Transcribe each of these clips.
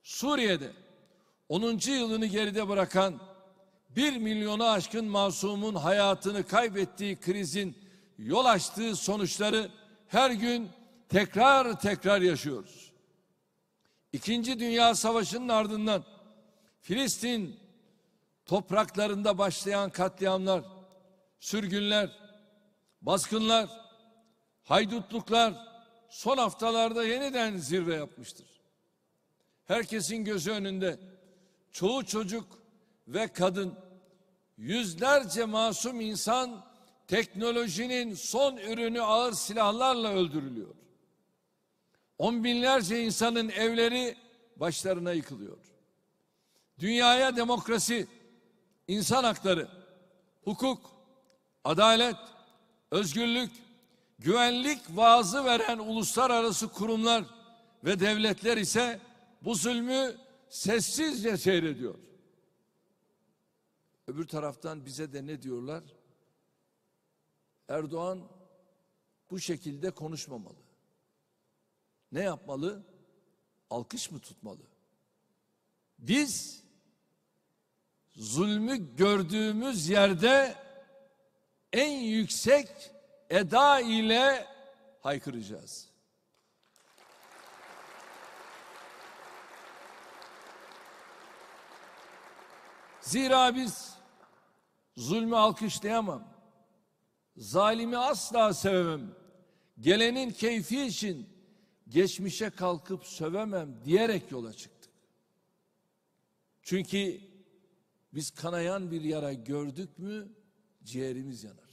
Suriye'de 10. yılını geride bırakan 1 milyonu aşkın masumun hayatını kaybettiği krizin yol açtığı sonuçları her gün tekrar yaşıyoruz. İkinci Dünya Savaşı'nın ardından Filistin topraklarında başlayan katliamlar, sürgünler, baskınlar, haydutluklar son haftalarda yeniden zirve yapmıştır. Herkesin gözü önünde çoğu çocuk ve kadın, yüzlerce masum insan teknolojinin son ürünü ağır silahlarla öldürülüyor. On binlerce insanın evleri başlarına yıkılıyor. Dünyaya demokrasi, insan hakları, hukuk, adalet, özgürlük, güvenlik vaazı veren uluslararası kurumlar ve devletler ise bu zulmü sessizce seyrediyor. Öbür taraftan bize de ne diyorlar? Erdoğan bu şekilde konuşmamalı. Ne yapmalı? Alkış mı tutmalı? Biz zulmü gördüğümüz yerde en yüksek eda ile haykıracağız. Zira biz zulmü alkışlayamam, zalimi asla sevemem, gelenin keyfi için geçmişe kalkıp sövemem diyerek yola çıktık. Çünkü biz kanayan bir yara gördük mü ciğerimiz yanar.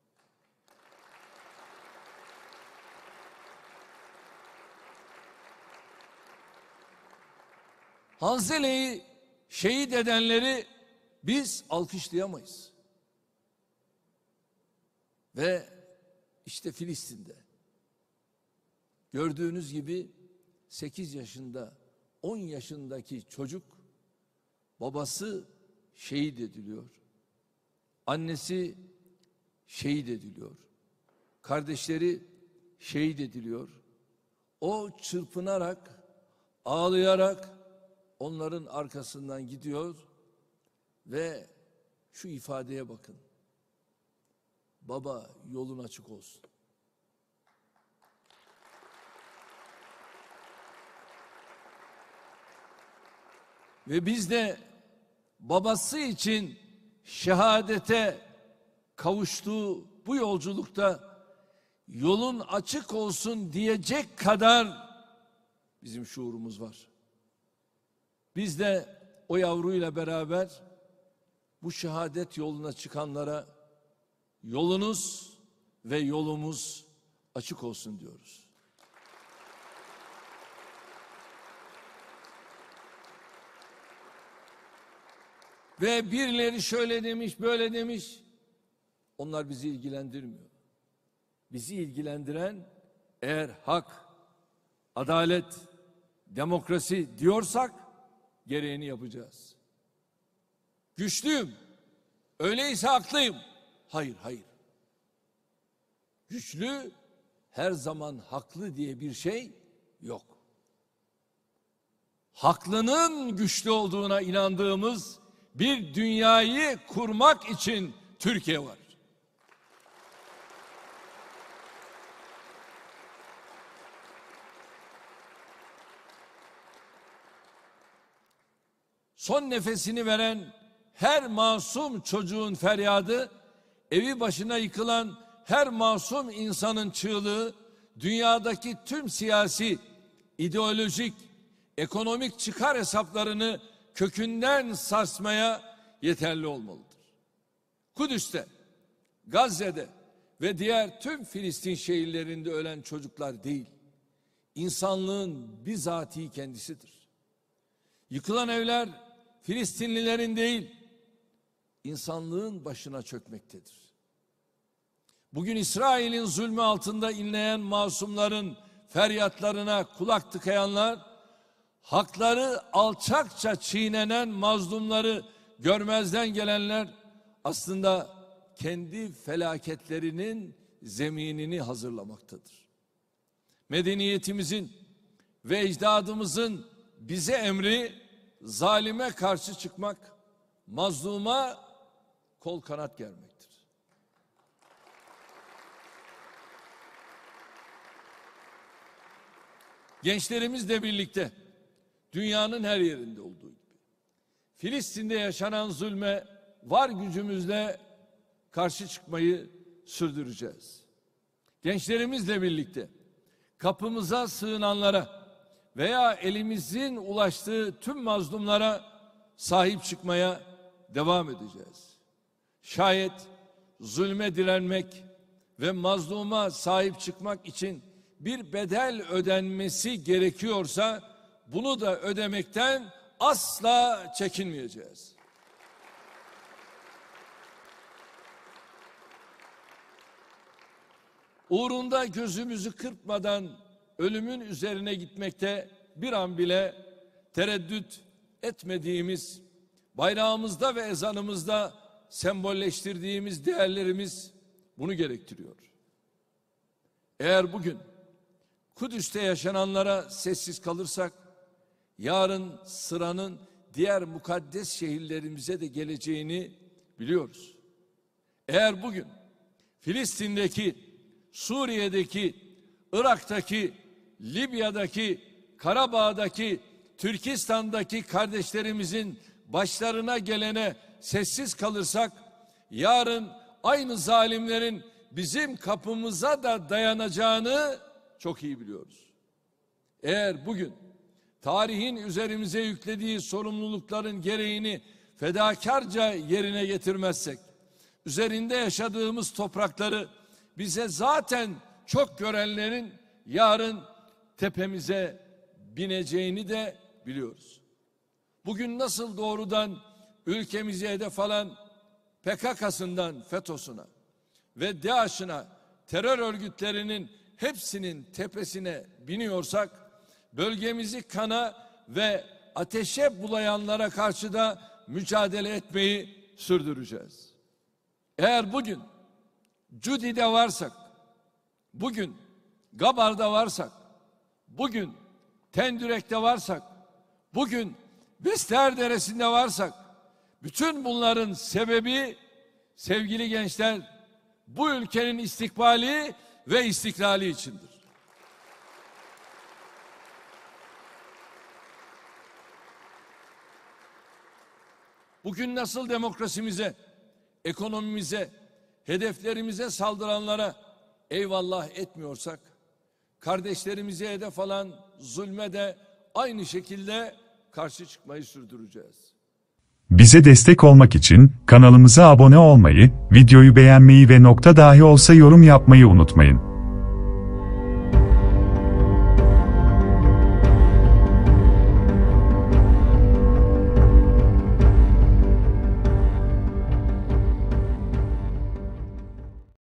Hanzele'yi şehit edenleri biz alkışlayamayız. Ve işte Filistin'de gördüğünüz gibi 8 yaşında 10 yaşındaki çocuk, babası şehit ediliyor. Annesi şehit ediliyor. Kardeşleri şehit ediliyor. O çırpınarak, ağlayarak onların arkasından gidiyor ve şu ifadeye bakın. Baba, yolun açık olsun. Ve biz de babası için şehadete kavuştuğu bu yolculukta yolun açık olsun diyecek kadar bizim şuurumuz var. Biz de o yavruyla beraber bu şehadet yoluna çıkanlara yolunuz ve yolumuz açık olsun diyoruz. Ve birileri şöyle demiş, böyle demiş. Onlar bizi ilgilendirmiyor. Bizi ilgilendiren eğer hak, adalet, demokrasi diyorsak gereğini yapacağız. Güçlüyüm. Öyleyse haklıyım. Hayır. Güçlü her zaman haklı diye bir şey yok. Haklının güçlü olduğuna inandığımız bir dünyayı kurmak için Türkiye var. Son nefesini veren her masum çocuğun feryadı, evi başına yıkılan her masum insanın çığlığı, dünyadaki tüm siyasi, ideolojik, ekonomik çıkar hesaplarını kökünden sarsmaya yeterli olmalıdır. Kudüs'te, Gazze'de ve diğer tüm Filistin şehirlerinde ölen çocuklar değil, insanlığın bizatihi kendisidir. Yıkılan evler Filistinlilerin değil, insanlığın başına çökmektedir. Bugün İsrail'in zulmü altında inleyen masumların feryatlarına kulak tıkayanlar, hakları alçakça çiğnenen mazlumları görmezden gelenler aslında kendi felaketlerinin zeminini hazırlamaktadır. Medeniyetimizin ve ecdadımızın bize emri zalime karşı çıkmak, mazluma kol kanat germektir. Gençlerimizle birlikte dünyanın her yerinde olduğu gibi Filistin'de yaşanan zulme var gücümüzle karşı çıkmayı sürdüreceğiz. Gençlerimizle birlikte kapımıza sığınanlara veya elimizin ulaştığı tüm mazlumlara sahip çıkmaya devam edeceğiz. Şayet zulme direnmek ve mazluma sahip çıkmak için bir bedel ödenmesi gerekiyorsa bunu da ödemekten asla çekinmeyeceğiz. Uğrunda gözümüzü kırpmadan ölümün üzerine gitmekte bir an bile tereddüt etmediğimiz, bayrağımızda ve ezanımızda sembolleştirdiğimiz değerlerimiz bunu gerektiriyor. Eğer bugün Kudüs'te yaşananlara sessiz kalırsak, yarın sıranın diğer mukaddes şehirlerimize de geleceğini biliyoruz. Eğer bugün Filistin'deki, Suriye'deki, Irak'taki, Libya'daki, Karabağ'daki, Türkistan'daki kardeşlerimizin başlarına gelene sessiz kalırsak, yarın aynı zalimlerin bizim kapımıza da dayanacağını çok iyi biliyoruz. Eğer bugün tarihin üzerimize yüklediği sorumlulukların gereğini fedakarca yerine getirmezsek, üzerinde yaşadığımız toprakları bize zaten çok görenlerin yarın tepemize bineceğini de biliyoruz. Bugün nasıl doğrudan ülkemizi hedef alan PKK'sından FETÖ'süne ve DAEŞ'ine, terör örgütlerinin hepsinin tepesine biniyorsak, bölgemizi kana ve ateşe bulayanlara karşı da mücadele etmeyi sürdüreceğiz. Eğer bugün Cudi'de varsak, bugün Gabar'da varsak, bugün Tendürek'te varsak, bugün Bester Deresi'nde varsak, bütün bunların sebebi sevgili gençler, bu ülkenin istikbali ve istiklali içindir. Bugün nasıl demokrasimize, ekonomimize, hedeflerimize saldıranlara eyvallah etmiyorsak, kardeşlerimize hedef alan zulme de aynı şekilde karşı çıkmayı sürdüreceğiz. Bize destek olmak için kanalımıza abone olmayı, videoyu beğenmeyi ve nokta dahi olsa yorum yapmayı unutmayın.